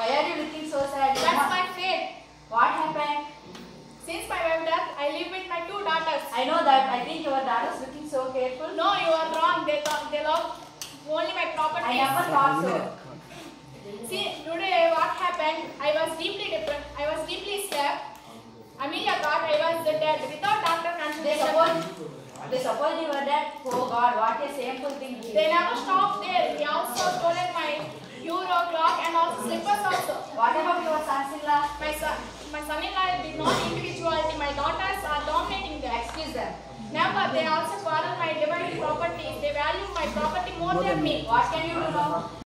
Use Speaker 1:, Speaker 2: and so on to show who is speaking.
Speaker 1: Why are you looking so sad?
Speaker 2: That's my fate.
Speaker 1: What happened?
Speaker 2: Since my wife death, I live with my 2 daughters.
Speaker 1: I know that. I think your daughters looking so careful.
Speaker 2: No, you are wrong. They love only my property.
Speaker 1: I never thought so.
Speaker 2: See, today what happened? I was deeply depressed. I was deeply sad. Amelia thought I was dead without doctor consultation.
Speaker 1: They suppose you were dead. Oh God, what a shameful thing.
Speaker 2: They never stopped there. They also stolen my euro clock and also slippers also.
Speaker 1: What about your sons-in-law?
Speaker 2: My son-in-law did not individuality. My daughters are dominating them.
Speaker 1: Excuse them.
Speaker 2: Never. They also quarrel my divided property. They value my property more than me.
Speaker 1: What can you do now?